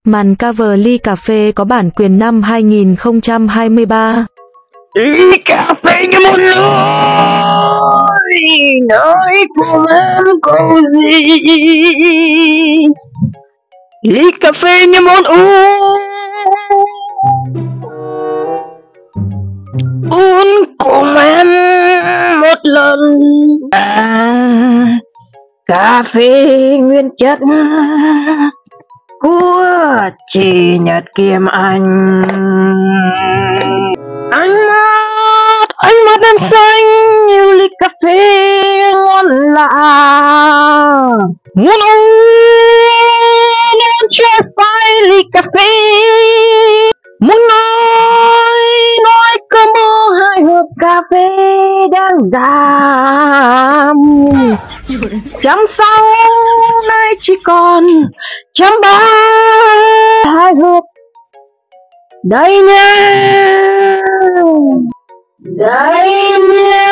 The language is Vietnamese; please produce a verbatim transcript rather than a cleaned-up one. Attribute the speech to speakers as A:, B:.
A: Màn cover ly cà phê có bản quyền năm hai nghìn không trăm hai mươi ba.
B: Ly cà phê như một lối nói của em câu gì. Ly cà phê như món uống uống cùng em một lần. À, cà phê nguyên chất của chị Nhật Kim Anh. Ánh mắt, ánh mắt em xanh như ly cà phê ngon lạ. Muốn uống, muốn cho phai ly cà phê. Muốn nói, nói cơ mơ hai hộp cà phê đang giảm. Trăm sau nay chỉ còn trăm ba hai hộp. Đây nha, đây nha.